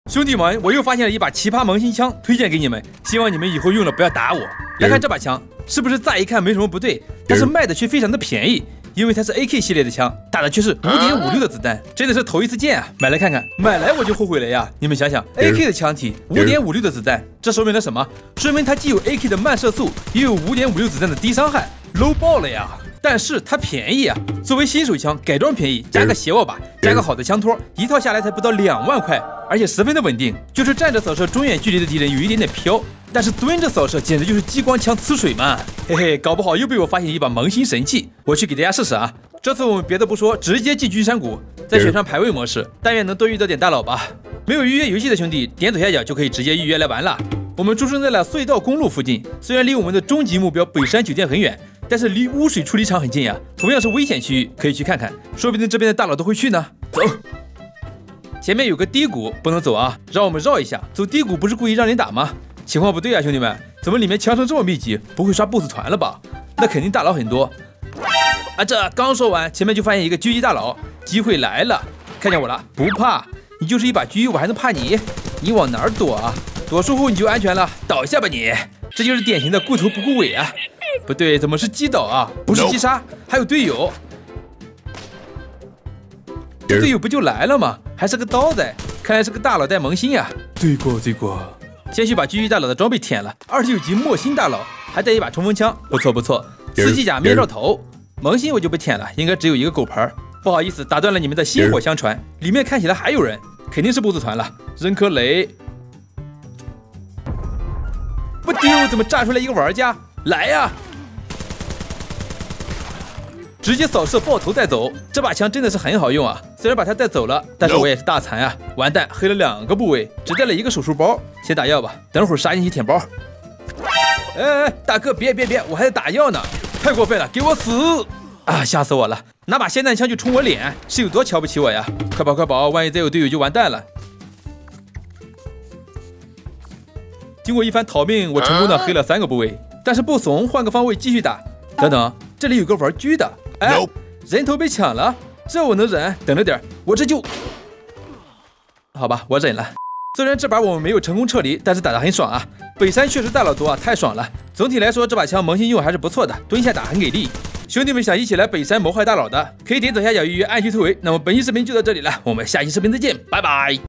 兄弟们，我又发现了一把奇葩萌新枪，推荐给你们，希望你们以后用了不要打我。来看这把枪，是不是乍一看没什么不对，但是卖的却非常的便宜，因为它是 AK 系列的枪，打的却是5.56的子弹，真的是头一次见啊！买来看看，买来我就后悔了呀！你们想想 ，AK 的枪体5.56的子弹，这说明了什么？说明它既有 AK 的慢射速，也有5.56子弹的低伤害 ，low 爆了呀！但是它便宜啊，作为新手枪，改装便宜，加个斜握把，加个好的枪托，一套下来才不到2万块，而且十分的稳定。就是站着扫射中远距离的敌人有一点点飘，但是蹲着扫射简直就是激光枪呲水嘛！嘿嘿，搞不好又被我发现一把萌新神器，我去给大家试试啊！这次我们别的不说，直接进居山谷，再选上排位模式，但愿能多遇到点大佬吧。没有预约游戏的兄弟，点左下角就可以直接预约来玩了。我们出生在了隧道公路附近，虽然离我们的终极目标北山酒店很远，但是离污水处理厂很近呀，同样是危险区域，可以去看看，说不定这边的大佬都会去呢。走，前面有个低谷，不能走啊，让我们绕一下。走低谷不是故意让人打吗？情况不对啊，兄弟们，怎么里面枪声这么密集？不会刷 BOSS 团了吧？那肯定大佬很多。啊，这刚说完，前面就发现一个狙击大佬，机会来了，看见我了？不怕，你就是一把狙，我还能怕你？你往哪儿躲啊？躲树后你就安全了，倒下吧你！这就是典型的顾头不顾尾啊！不对，怎么是击倒啊？不是击杀，还有队友。这队友不就来了吗？还是个刀仔，看来是个大佬带萌新呀！罪过罪过！先去把狙击大佬的装备舔了，29级莫新大佬，还带一把冲锋枪，不错不错。4机甲面罩头，萌新我就不舔了，应该只有一个狗盆。不好意思，打断了你们的薪火相传，里面看起来还有人，肯定是 BOSS 团了。扔颗雷。不丢，怎么炸出来一个玩家？来呀！直接扫射爆头带走，这把枪真的是很好用啊！虽然把它带走了，但是我也是大残啊！完蛋，黑了2个部位，只带了1个手术包，先打药吧，等会儿杀进去舔包。哎，大哥别，我还在打药呢，太过分了，给我死！啊，吓死我了！拿把霰弹枪就冲我脸，是有多瞧不起我呀？快跑，万一再有队友就完蛋了。经过一番逃命，我成功的黑了3个部位，但是不怂，换个方位继续打。等等，这里有个玩狙的，哎，人头被抢了，这我能忍。等着点，我这就……好吧，我忍了。虽然这把我们没有成功撤离，但是打得很爽啊！北山确实大佬多啊，太爽了。总体来说，这把枪萌新用还是不错的，蹲下打很给力。兄弟们想一起来北山谋害大佬的，可以点左下角预约，按需突围。那么本期视频就到这里了，我们下期视频再见，拜拜。